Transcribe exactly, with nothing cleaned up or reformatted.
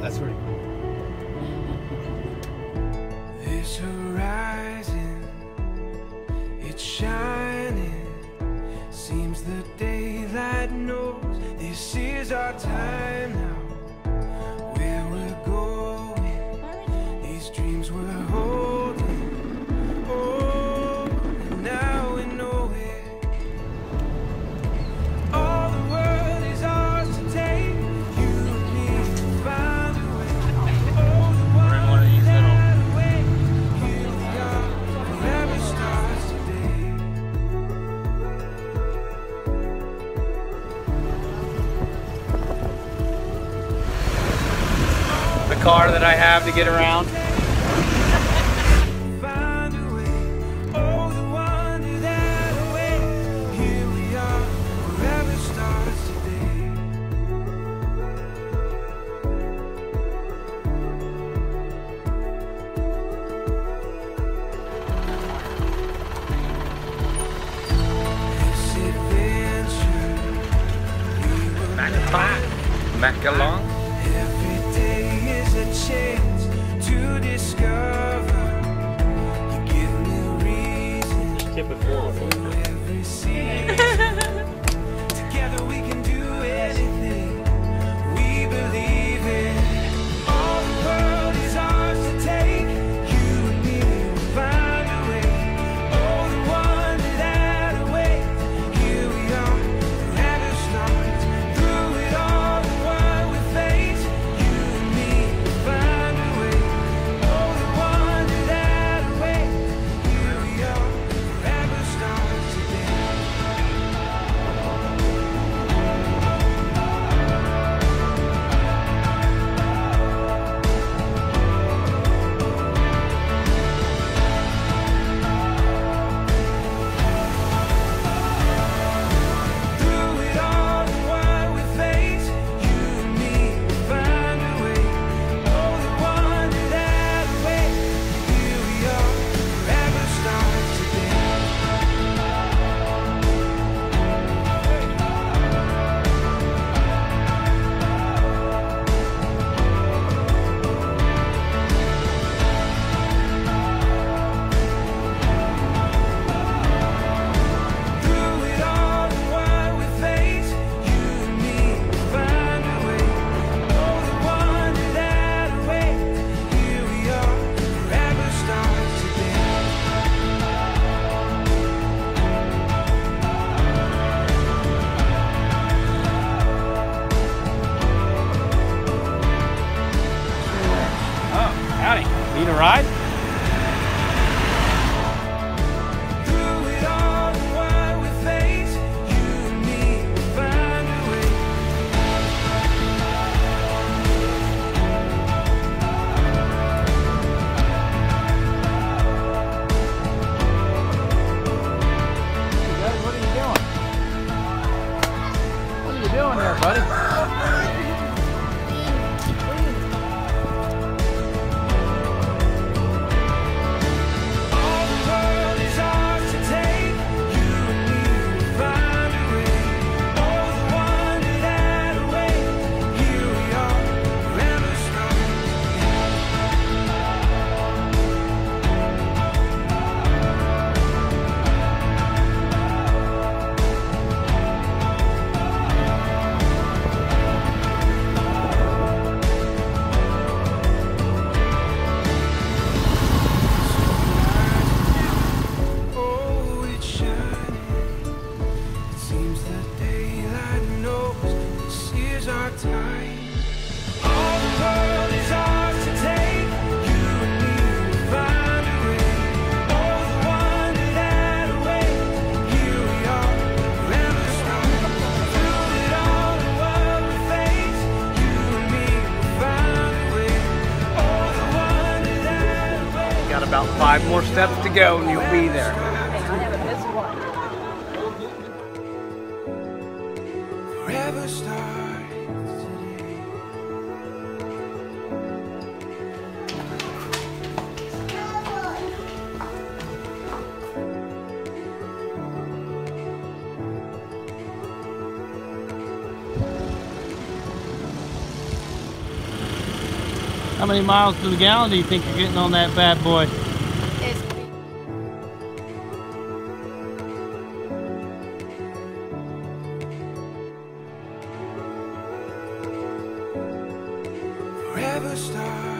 That's pretty cool. This horizon, it's shining. Seems the daylight knows this is our time now. Where we're going, these dreams we're holding. Oh, and now we know it. All the world is ours to take. You and me will find a way. Oh, the one that away. Here we are, forever starts today. The car that I have to get around. Find a way. Oh, the wonder that awaits. Here we are, forever starts today. This adventure we will Back back along. Every day is a chance to discover. You give me reason Tip it forward. for every season. Together we can do anything we believe in. All the world is ours to take. You and me will find a way. Oh, the wonder that awaits. Here we are, forever starts. Through it all, the world we face. You and me will find a way. Oh, the wonder that awaits. Here we are, forever starts today. Through it all, the world we face. You and me will find a way. Oh, the wonder that awaits. Here we are, forever starts today. Through it all, the world we face. You and me will find a way. Oh, the wonder that awaits. Here we are, forever starts today. Oh, howdy. Need a ride? Through it all, the world we face. You and me will find a way. Hey, what are you doing? What are you doing there, buddy? All the world is ours to take. You and me will find a way. Oh, the wonder that awaits. Here we are, forever starts Oh, it's shining. It seems the daylight knows this is our time. All the world is ours to take. You and me will find a way. Oh, the wonder that awaits. Here we are, forever starts. Through it all, the world we face. You and me will find a way. Oh, the wonder that awaits. Got about five more steps to go and you'll be there. Forever starts today. How many miles to the gallon do you think you're getting on that bad boy? It's Forever stars.